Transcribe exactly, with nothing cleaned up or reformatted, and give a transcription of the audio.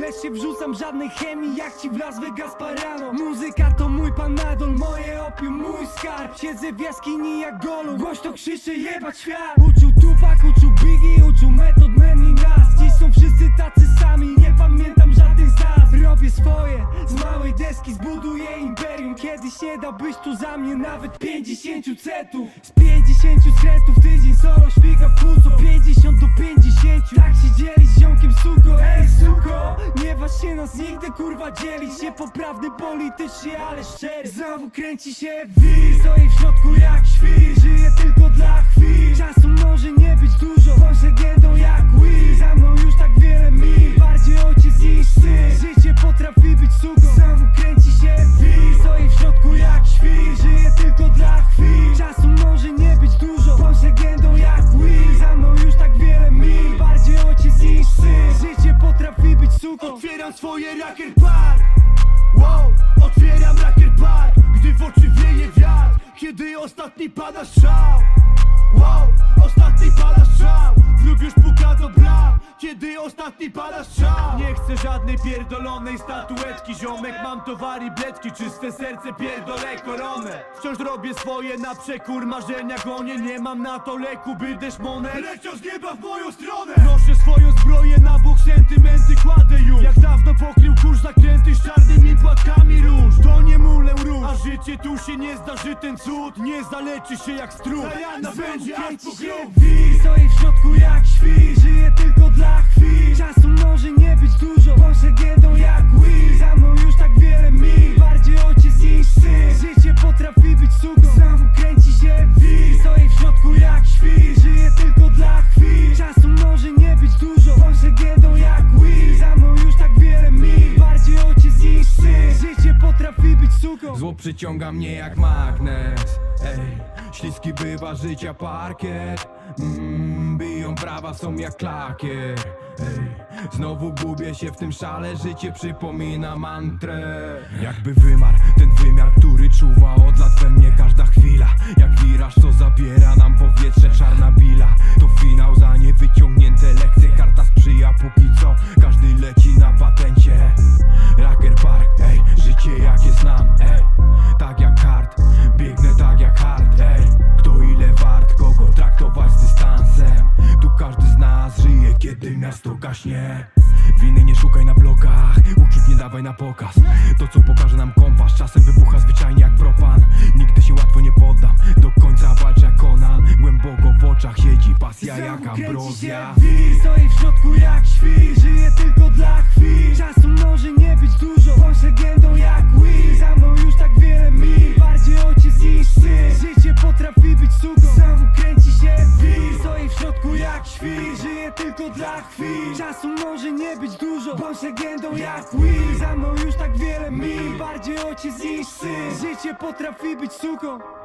też się wrzucam, żadnej chemii jak ci w Las Vegas Parano. Muzyka to mój panadol, moje opium, mój skarb. Siedzę w jaskini jak golub, głośno krzyczę jebać świat. Uczył Tupac, uczył Biggie, uczył Method Man i nas. Dziś są wszyscy tacy sami, nie pamiętam żadnych z nas. Robię swoje, z małej deski zbuduję imperium. Kiedyś nie dałbyś tu za mnie nawet pięćdziesięciu centów. Z pięćdziesięciu centów tydzień solo śpiga w pół, co pięćdziesiąt do pięćdziesięciu. Tak się dzieli z ziomkiem suko, ej suko. Nie waż się nas nigdy kurwa dzielić. Niepoprawny politycznie, ale szczery. Znowu kręci się wir, stoję w środku jak świr. Żyję tylko dla chwil, czasu może nie być dużo. Bądź legendą jak Will, za mną już tak wiele mil. Bardziej ojciec niż syn, życie potrafi być suką. Znowu kręci się wir, stoję w środku jak świr. Żyję tylko dla chwil, czasu może nie być dużo. Bądź legendą jak Will, za mną już tak wiele mil. Bardziej ojciec niż syn, życie potrafi być suką. Otwieram swoje Racker Park. Wow, otwieram Racker Park, gdy w oczy wieje wiatr, kiedy ostatni pada strzał. Wow, ostatni pada strzał, wróg już puka do bram, kiedy ostatni pada strzał. Nie chcę żadnej pierdolonej statuetki, ziomek, mam towar i bledki, czyste serce, pierdolę koronę. Wciąż robię swoje na przekór, marzenia gonię, nie mam na to leku, by deszmonet leciał z nieba w moją stronę. Noszę swoją zbroję na bok, sentymenty kładę już, jak dawno pokrył kurz zakręty z czarnymi płatkami róż. To nie mulę róż, a życie tu się nie zdarzy ten cud, nie zaleczy się jak strób. Rajana będzie aż po grób. Stoję w środku jak świr, żyję tylko dla chwil, czasu może nie być dużo. Bądź legendą jak Will, za mną już tak wiele mil. Bardziej ojciec niż syn, życie potrafi być suką. Znowu kręci się wir, stoję w środku jak świr. Żyję tylko dla chwil, czasu może nie być dużo. Bądź legendą jak Will, za mną już tak wiele mil. Bardziej ojciec niż syn, życie potrafi być suką. Zło przyciąga mnie jak magnes, ej. Śliski bywa życia parkiet, mm, biją brawa, są jak klakier, ej. Znowu gubię się w tym szale, życie przypomina mantrę. Jakby wymarł ten wymiar, który czuwa od lat we mnie każda chwila. Jak wiraż, co zabiera nam powietrze, czarna bila. To finał za niewyciągnięte lekcje, karta sprzyja póki co, każdy leci na patencie. Racker Park, ej, życie jakie znam, ej. Tak jak hard, biegnę tak jak hard, ej. Kto ile wart, kogo traktować z dystansem. Tu każdy z nas żyje, kiedy miasto gaśnie. Winy nie szukaj na blokach, uczuć nie dawaj na pokaz. To co pokaże nam kompas, czasem wybucha zwyczajnie jak propan. Nigdy się łatwo nie poddam, do końca walczę jak Conan. Głęboko w oczach siedzi pasja jak ambrozja. Stoję w środku jak świr, żyję tylko dla chwil, czasu może nie być dużo. Bądź legendą jak Will, za mną już tak wiele mil. Bardziej ojciec niż syn, życie potrafi być suką. Znowu kręci się wir, stoję w środku jak świr. Żyję tylko dla chwil, czasu może nie być dużo. Bądź legendą jak Will, za mną już tak wiele mil. Bardziej ojciec niż syn, życie potrafi być suką.